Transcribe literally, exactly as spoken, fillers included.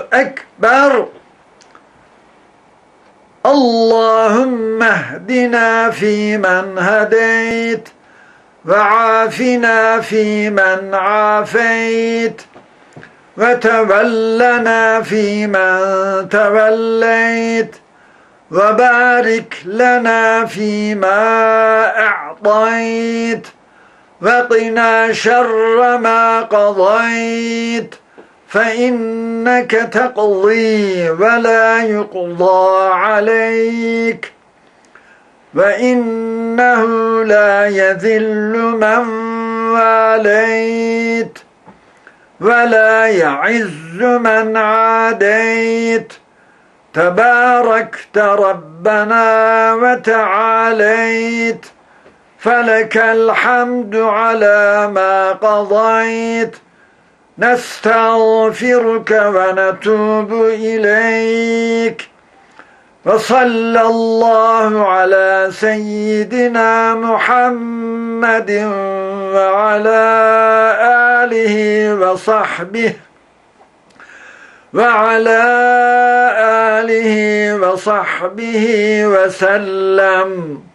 أكبر. اللهم اهدنا فيمن هديت وعافنا فيمن عافيت وتولنا فيمن توليت وبارك لنا فيما أعطيت وقنا شر ما قضيت فإنك تقضي ولا يقضى عليك وإنه لا يذل من واليت ولا يعز من عاديت تباركت ربنا وتعاليت فلك الحمد على ما قضيت نستغفرك ونتوب إليك وصلى الله على سيدنا محمد وعلى آله وصحبه وعلى آله وصحبه وسلم.